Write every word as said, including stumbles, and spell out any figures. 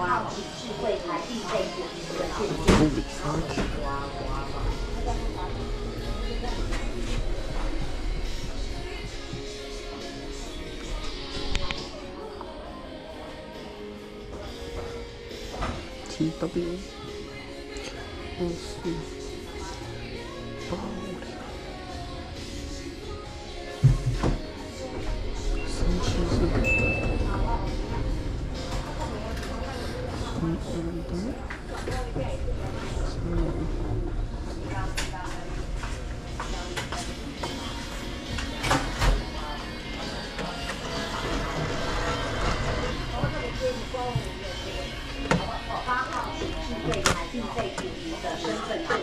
号请智慧台必备五十的现金。 T W 二四八五零三七四三二八三五。 八号请智慧台必备五十的身份证。